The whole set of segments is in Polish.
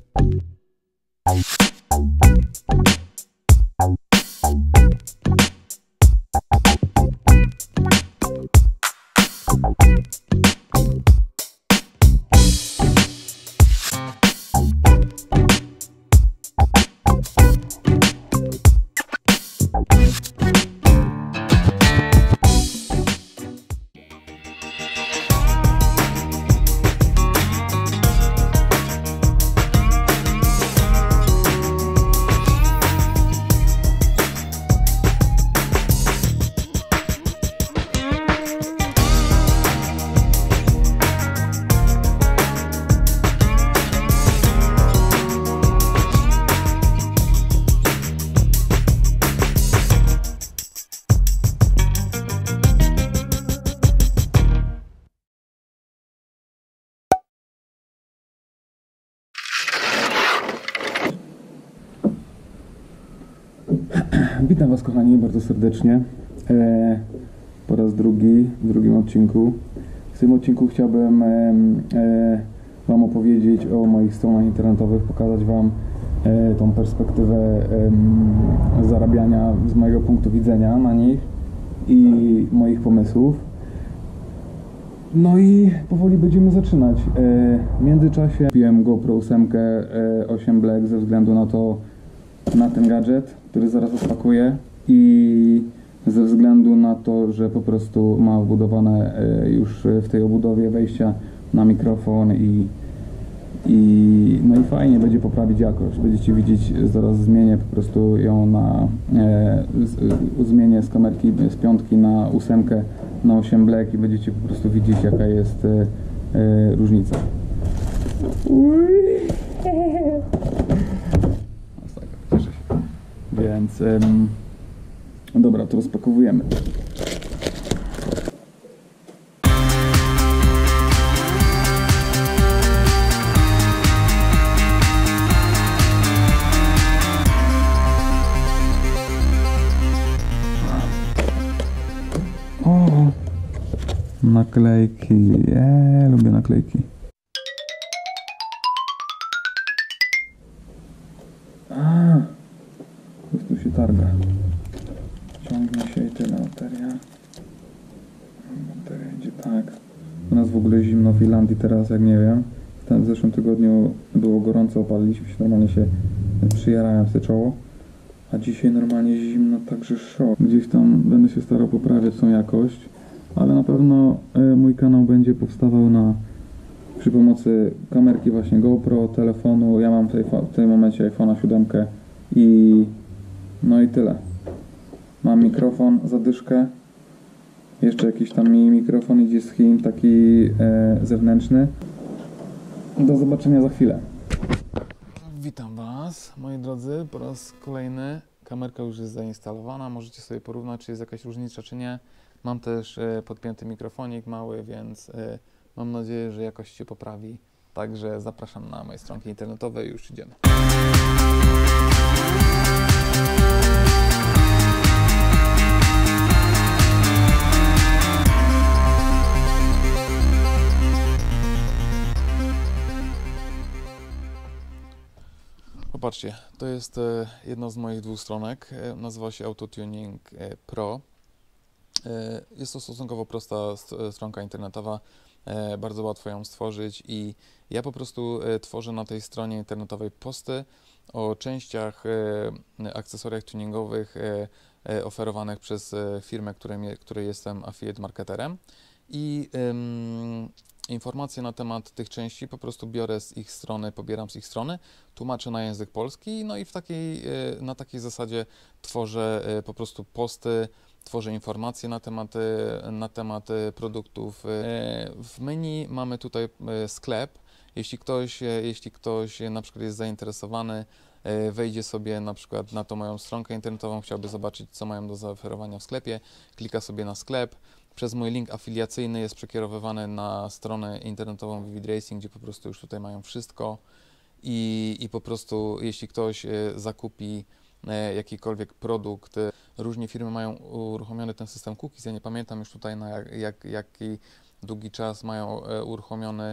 Witam Was, kochani, bardzo serdecznie po raz drugi, w drugim odcinku. W tym odcinku chciałbym Wam opowiedzieć o moich stronach internetowych, pokazać Wam tą perspektywę zarabiania z mojego punktu widzenia na nich i moich pomysłów. No i powoli będziemy zaczynać. W międzyczasie kupiłem GoPro 8 8 Black ze względu na ten gadżet, który zaraz odpakuję, i ze względu na to, że po prostu ma wbudowane już w tej obudowie wejścia na mikrofon no i fajnie będzie poprawić jakość. Będziecie widzieć, zaraz zmienię po prostu ją zmienię z kamerki z 5 na 8 na 8 Black i będziecie po prostu widzieć, jaka jest różnica. Cieszę się. Więc dobra, to rozpakowujemy. O, naklejki. Lubię naklejki. Już tu się targa. Ciągnie się i tyle. Bateria idzie tak. U nas w ogóle zimno w Finlandii teraz, jak nie wiem. W zeszłym tygodniu było gorąco, opaliliśmy się, normalnie się przyjarałem sobie czoło. A dzisiaj normalnie zimno, także szok. Gdzieś tam będę się starał poprawiać tą jakość, ale na pewno mój kanał będzie powstawał przy pomocy kamerki właśnie GoPro, telefonu. Ja mam w tym momencie iPhone'a 7 no i tyle. Mam mikrofon, zadyszkę. Jeszcze jakiś tam mini mikrofon idzie z Chin, taki zewnętrzny. Do zobaczenia za chwilę. Witam Was, moi drodzy, po raz kolejny. Kamerka już jest zainstalowana, możecie sobie porównać, czy jest jakaś różnica, czy nie. Mam też podpięty mikrofonik mały, więc mam nadzieję, że jakość się poprawi. Także zapraszam na moje stronki internetowe i już idziemy. Popatrzcie, to jest jedna z moich dwóch stronek, nazywa się Autotuning Pro. Jest to stosunkowo prosta stronka internetowa, bardzo łatwo ją stworzyć i ja po prostu tworzę na tej stronie internetowej posty o częściach, akcesoriach tuningowych oferowanych przez firmę, której jestem affiliate marketerem, i informacje na temat tych części po prostu biorę z ich strony, pobieram z ich strony, tłumaczę na język polski, no i na takiej zasadzie tworzę po prostu posty, tworzę informacje na temat produktów. W menu mamy tutaj sklep. Jeśli ktoś na przykład jest zainteresowany, wejdzie sobie na przykład na tą moją stronkę internetową, chciałby zobaczyć, co mają do zaoferowania w sklepie, klika sobie na sklep. Przez mój link afiliacyjny jest przekierowywany na stronę internetową Vivid Racing, gdzie po prostu już tutaj mają wszystko i po prostu jeśli ktoś zakupi jakikolwiek produkt, różnie firmy mają uruchomiony ten system cookies, ja nie pamiętam już tutaj na jaki długi czas mają uruchomiony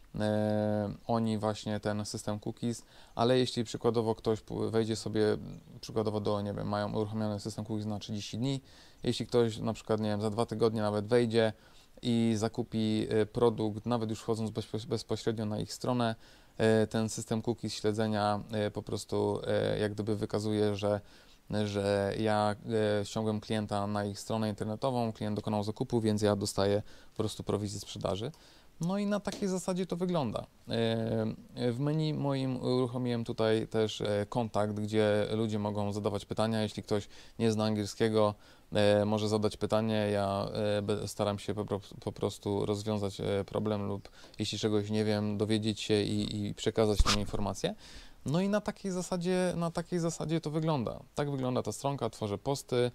oni właśnie ten system cookies, ale jeśli przykładowo ktoś wejdzie sobie, przykładowo nie wiem, mają uruchomiony system cookies na 30 dni, jeśli ktoś na przykład, nie wiem, za 2 tygodnie nawet wejdzie i zakupi produkt, nawet już wchodząc bezpośrednio na ich stronę, ten system cookies śledzenia po prostu jak gdyby wykazuje, że ja ściągłem klienta na ich stronę internetową, klient dokonał zakupu, więc ja dostaję po prostu prowizję sprzedaży. No i na takiej zasadzie to wygląda. W menu moim uruchomiłem tutaj też kontakt, gdzie ludzie mogą zadawać pytania. Jeśli ktoś nie zna angielskiego, może zadać pytanie. Ja staram się po prostu rozwiązać problem lub jeśli czegoś nie wiem, dowiedzieć się i przekazać tę informację. No i na takiej zasadzie to wygląda. Tak wygląda ta stronka, tworzę posty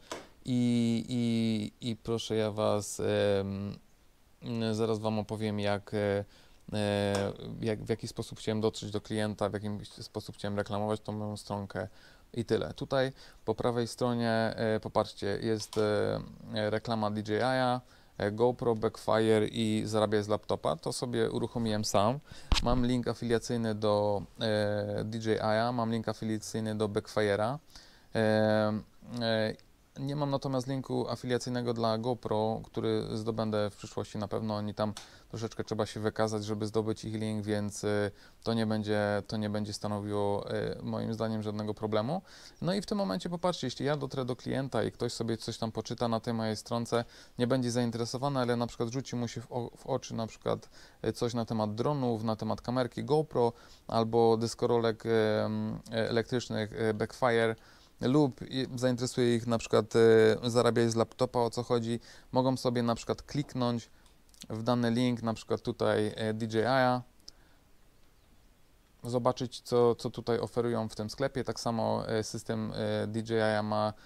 i proszę ja Was, zaraz Wam opowiem, w jaki sposób chciałem dotrzeć do klienta, w jaki sposób chciałem reklamować tą moją stronkę i tyle. Tutaj po prawej stronie, popatrzcie, jest reklama DJI-a, GoPro, Backfire i zarabiaj z laptopa. To sobie uruchomiłem sam. Mam link afiliacyjny do DJI-a, mam link afiliacyjny do Backfire'a. Nie mam natomiast linku afiliacyjnego dla GoPro, który zdobędę w przyszłości na pewno. Oni tam troszeczkę trzeba się wykazać, żeby zdobyć ich link, więc to nie będzie stanowiło moim zdaniem żadnego problemu. No i w tym momencie popatrzcie, jeśli ja dotrę do klienta i ktoś sobie coś tam poczyta na tej mojej stronce, nie będzie zainteresowany, ale na przykład rzuci mu się w oczy na przykład coś na temat dronów, na temat kamerki GoPro albo deskorolek elektrycznych Backfire, lub zainteresuje ich na przykład zarabiać z laptopa, o co chodzi, mogą sobie na przykład kliknąć w dany link, na przykład tutaj DJI-a, zobaczyć co tutaj oferują w tym sklepie. Tak samo system DJI-a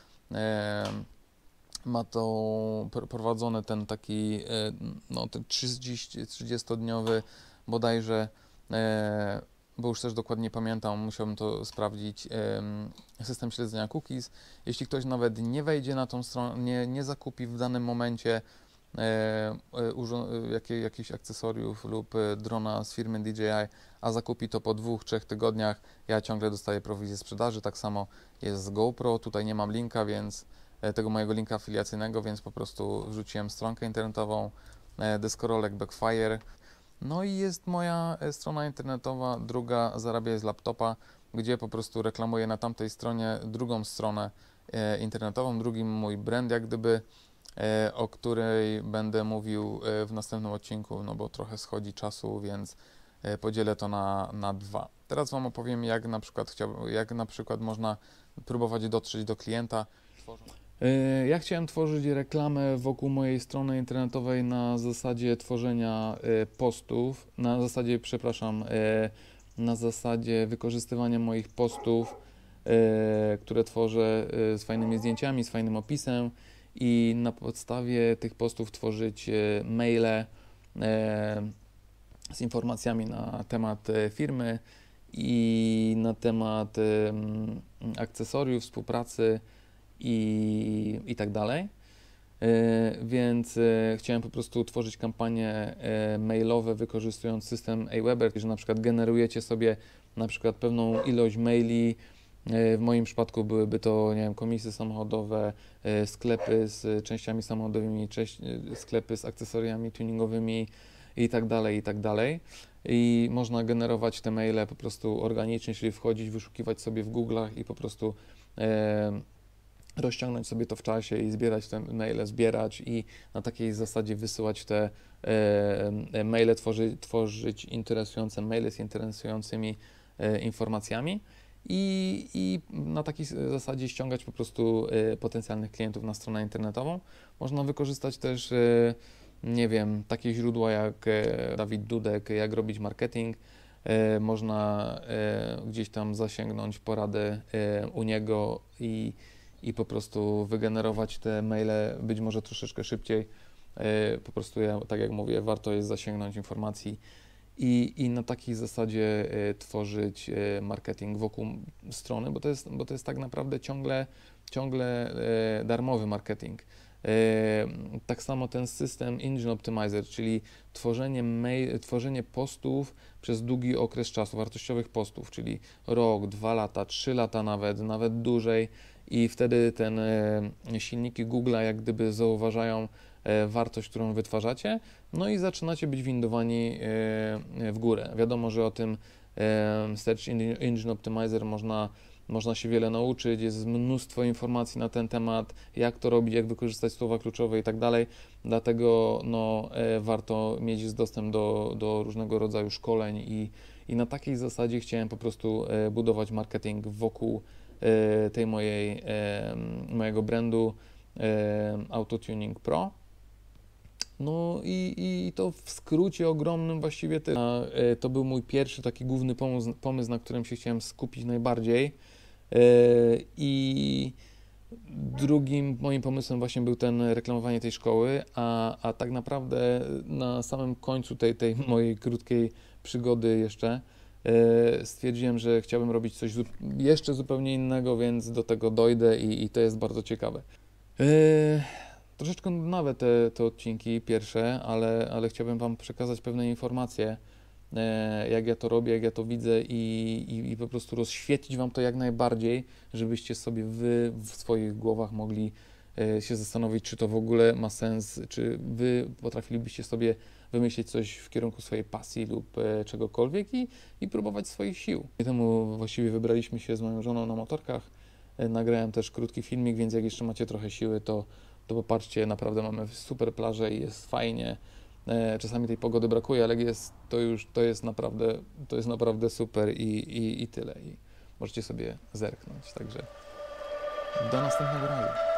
ma to prowadzony ten taki no, ten 30-dniowy bodajże, bo już też dokładnie pamiętam, musiałbym to sprawdzić, system śledzenia cookies. Jeśli ktoś nawet nie wejdzie na tą stronę, nie zakupi w danym momencie jakichś akcesoriów lub drona z firmy DJI, a zakupi to po 2-3 tygodniach, ja ciągle dostaję prowizję sprzedaży. Tak samo jest z GoPro, tutaj nie mam linka, więc tego mojego linka afiliacyjnego, więc po prostu wrzuciłem stronkę internetową, deskorolek Backfire. No i jest moja strona internetowa, druga zarabiaj z laptopa, gdzie po prostu reklamuję na tamtej stronie drugą stronę internetową, drugi mój brand jak gdyby, o której będę mówił w następnym odcinku, no bo trochę schodzi czasu, więc podzielę to na dwa. Teraz Wam opowiem, jak na przykład można próbować dotrzeć do klienta. Ja chciałem tworzyć reklamę wokół mojej strony internetowej na zasadzie tworzenia postów, na zasadzie wykorzystywania moich postów, które tworzę z fajnymi zdjęciami, z fajnym opisem i na podstawie tych postów tworzyć maile z informacjami na temat firmy i na temat akcesoriów, współpracy i tak dalej. Więc chciałem po prostu tworzyć kampanie mailowe wykorzystując system Aweber, że na przykład generujecie sobie na przykład pewną ilość maili. W moim przypadku byłyby to, nie wiem, komisje samochodowe, sklepy z częściami samochodowymi, sklepy z akcesoriami tuningowymi i tak dalej, i tak dalej. I można generować te maile po prostu organicznie, czyli wchodzić, wyszukiwać sobie w Google'ach i po prostu rozciągnąć sobie to w czasie i zbierać te maile, i na takiej zasadzie wysyłać te maile, tworzyć interesujące maile z interesującymi informacjami i na takiej zasadzie ściągać po prostu potencjalnych klientów na stronę internetową. Można wykorzystać też, nie wiem, takie źródła jak Dawid Dudek, jak robić marketing. Można gdzieś tam zasięgnąć poradę u niego i po prostu wygenerować te maile być może troszeczkę szybciej. Po prostu tak jak mówię, warto jest zasięgnąć informacji i na takiej zasadzie tworzyć marketing wokół strony, bo to jest tak naprawdę ciągle darmowy marketing. Tak samo ten system Engine Optimizer, czyli tworzenie postów przez długi okres czasu, wartościowych postów, czyli rok, 2 lata, 3 lata nawet dłużej i wtedy silniki Google'a jak gdyby zauważają wartość, którą wytwarzacie, no i zaczynacie być windowani w górę. Wiadomo, że o tym Search Engine Optimizer można się wiele nauczyć, jest mnóstwo informacji na ten temat, jak to robić, jak wykorzystać słowa kluczowe i tak dalej, dlatego warto mieć dostęp do różnego rodzaju szkoleń i na takiej zasadzie chciałem po prostu budować marketing wokół tej mojego brandu AutoTuning Pro. No i to w skrócie ogromnym właściwie to był mój pierwszy taki główny pomysł, na którym się chciałem skupić najbardziej. I drugim moim pomysłem właśnie był reklamowanie tej szkoły, a tak naprawdę na samym końcu tej mojej krótkiej przygody jeszcze stwierdziłem, że chciałbym robić coś jeszcze zupełnie innego, więc do tego dojdę i to jest bardzo ciekawe. Troszeczkę nudnawe te odcinki pierwsze, ale chciałbym Wam przekazać pewne informacje, jak ja to robię, jak ja to widzę i po prostu rozświetlić Wam to jak najbardziej, żebyście sobie Wy w swoich głowach mogli się zastanowić, czy to w ogóle ma sens, czy Wy potrafilibyście sobie wymyślić coś w kierunku swojej pasji lub czegokolwiek i próbować swoich sił. I temu właściwie wybraliśmy się z moją żoną na motorkach. Nagrałem też krótki filmik, więc jak jeszcze macie trochę siły, to popatrzcie, naprawdę mamy super plażę i jest fajnie. Czasami tej pogody brakuje, ale to jest naprawdę super i tyle. I możecie sobie zerknąć. Także do następnego razu.